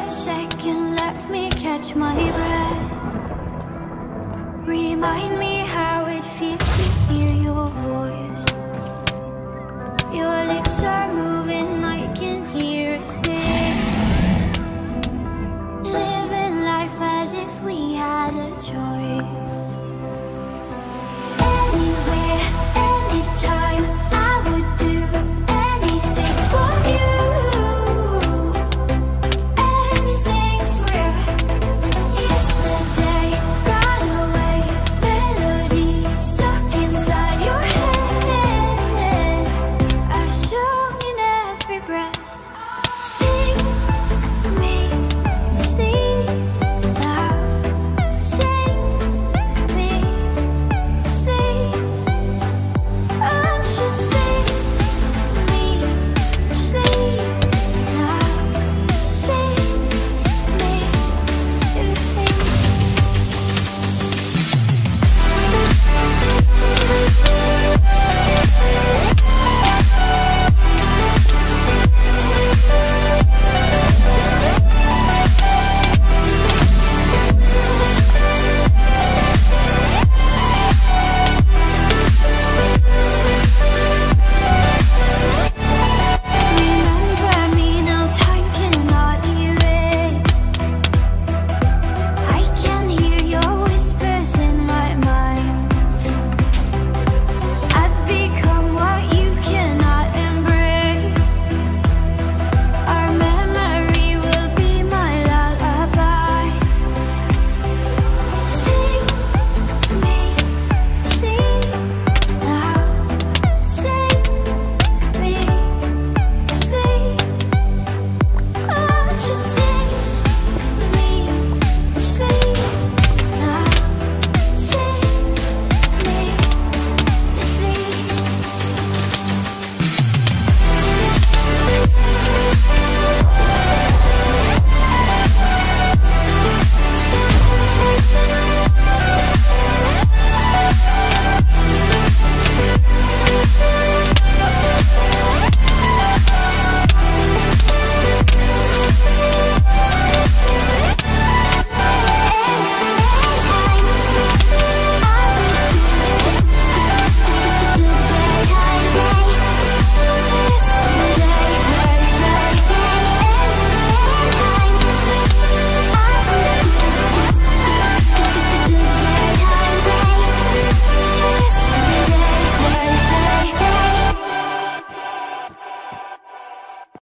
a second, let me catch my breath. Remind me how it feels to hear your voice. Your lips are moving, I can hear a thing. Living life as if we had a choice. Anywhere, anytime, I would do anything for you. Anything for you. Yesterday got away, melodies stuck inside your head. A song in every breath.